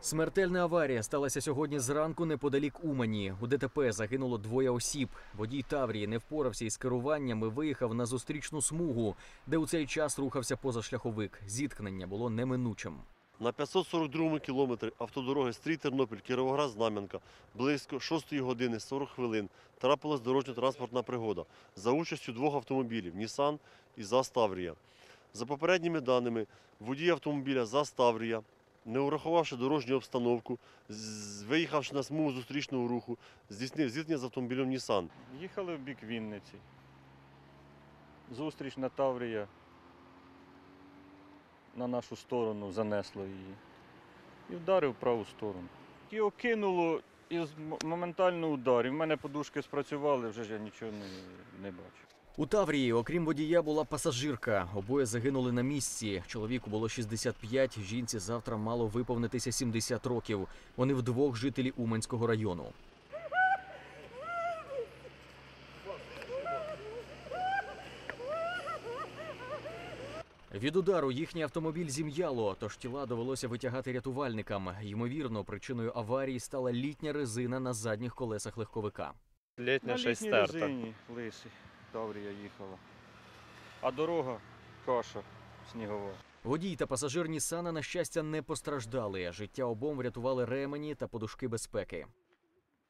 Смертельна аварія сталася сьогодні зранку неподалік Умані. У ДТП загинуло 2 осіб. Водій Таврії не впорався із керуванням і виїхав на зустрічну смугу, де у цей час рухався позашляховик. Зіткнення було неминучим. На 542-му кілометрі автодороги Стрій-Тернопіль-Кіровоград-Знам'янка близько 6 години 40 хвилин трапилась дорожньо-транспортна пригода за участю 2 автомобілів – «Нісан» і ЗАЗ «Таврія». За попередніми даними, водій автомобіля ЗАЗ «Таврія», не урахувавши дорожню обстановку, виїхавши на смугу зустрічного руху, здійснив зіткнення з автомобілем «Нісан». Їхали в бік Вінниці. Зустрічна Таврія на нашу сторону занесло її і вдарив в праву сторону. Його кинуло і моментально удар. І в мене подушки спрацювали, вже ж я нічого не бачив. У Таврії, окрім водія, була пасажирка. Обоє загинули на місці. Чоловіку було 65, жінці завтра мало виповнитися 70 років. Вони вдвох жителі Уманського району. Від удару їхній автомобіль зім'яло, тож тіла довелося витягати рятувальникам. Ймовірно, причиною аварії стала літня резина на задніх колесах легковика. На літній резині лисий Таврія їхала. А дорога – каша снігова. Водій та пасажир Нісана, на щастя, не постраждали. Життя обом врятували ремені та подушки безпеки.